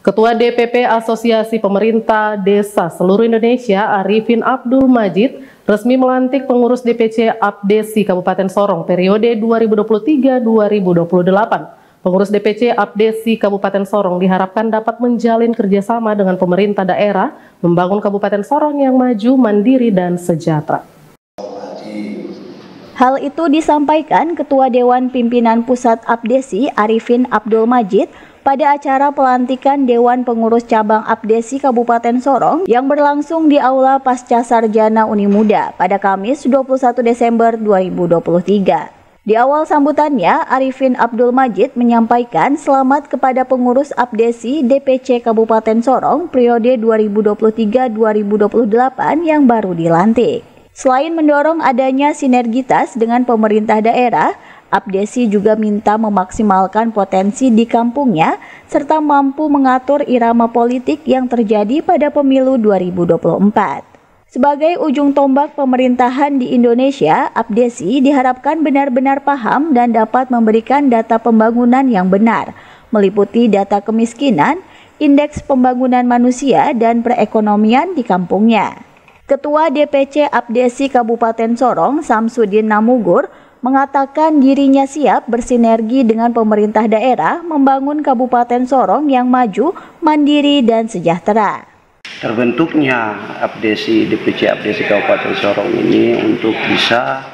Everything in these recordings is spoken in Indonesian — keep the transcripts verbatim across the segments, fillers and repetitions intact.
Ketua D P P Asosiasi Pemerintah Desa Seluruh Indonesia, Arifin Abdul Majid, resmi melantik pengurus D P C Apdesi Kabupaten Sorong periode dua ribu dua puluh tiga sampai dua ribu dua puluh delapan. Pengurus D P C Apdesi Kabupaten Sorong diharapkan dapat menjalin kerjasama dengan pemerintah daerah, membangun Kabupaten Sorong yang maju, mandiri, dan sejahtera. Hal itu disampaikan Ketua Dewan Pimpinan Pusat Apdesi Arifin Abdul Majid pada acara pelantikan Dewan Pengurus Cabang Apdesi Kabupaten Sorong yang berlangsung di Aula Pasca Sarjana Unimuda pada Kamis dua puluh satu Desember dua ribu dua puluh tiga. Di awal sambutannya, Arifin Abdul Majid menyampaikan selamat kepada pengurus Apdesi D P C Kabupaten Sorong periode dua ribu dua puluh tiga sampai dua ribu dua puluh delapan yang baru dilantik. Selain mendorong adanya sinergitas dengan pemerintah daerah, Apdesi juga minta memaksimalkan potensi di kampungnya serta mampu mengatur irama politik yang terjadi pada pemilu dua ribu dua puluh empat. Sebagai ujung tombak pemerintahan di Indonesia, Apdesi diharapkan benar-benar paham dan dapat memberikan data pembangunan yang benar, meliputi data kemiskinan, indeks pembangunan manusia, dan perekonomian di kampungnya. Ketua D P C Apdesi Kabupaten Sorong, Samsudin Namugur, mengatakan dirinya siap bersinergi dengan pemerintah daerah membangun Kabupaten Sorong yang maju, mandiri, dan sejahtera. Terbentuknya Apdesi D P C Apdesi Kabupaten Sorong ini untuk bisa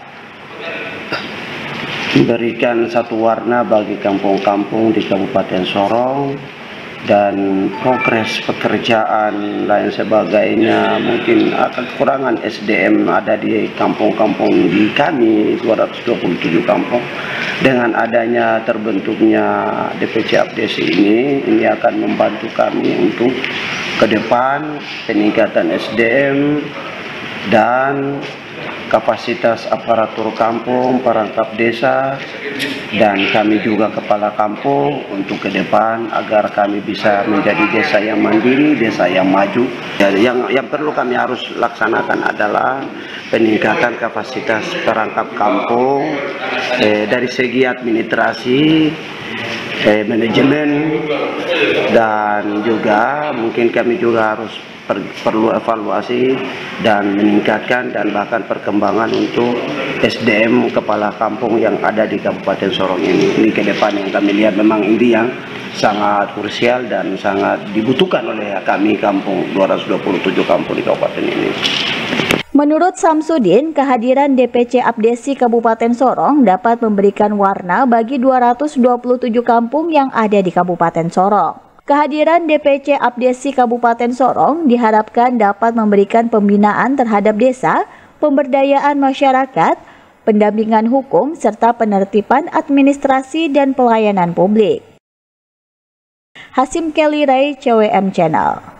memberikan satu warna bagi kampung-kampung di Kabupaten Sorong, dan progres pekerjaan lain sebagainya. Mungkin akan kekurangan S D M ada di kampung-kampung di kami dua ratus dua puluh tujuh kampung. Dengan adanya terbentuknya D P C Apdesi ini, ini akan membantu kami untuk ke depan peningkatan S D M dan kapasitas aparatur kampung, perangkat desa, dan kami juga kepala kampung untuk ke depan agar kami bisa menjadi desa yang mandiri, desa yang maju. Yang yang perlu kami harus laksanakan adalah peningkatan kapasitas perangkat kampung eh, dari segi administrasi, eh, manajemen, dan juga mungkin kami juga harus per, perlu evaluasi dan meningkatkan dan bahkan perkembangan untuk S D M kepala kampung yang ada di Kabupaten Sorong ini. Ini ke depan yang kami lihat memang ini yang sangat krusial dan sangat dibutuhkan oleh kami kampung dua ratus dua puluh tujuh kampung di kabupaten ini. Menurut Samsudin, kehadiran D P C Apdesi Kabupaten Sorong dapat memberikan warna bagi dua ratus dua puluh tujuh kampung yang ada di Kabupaten Sorong. Kehadiran D P C Apdesi Kabupaten Sorong diharapkan dapat memberikan pembinaan terhadap desa, pemberdayaan masyarakat, pendampingan hukum, serta penertiban administrasi dan pelayanan publik. Hasim Kelly Ray, C W M Channel.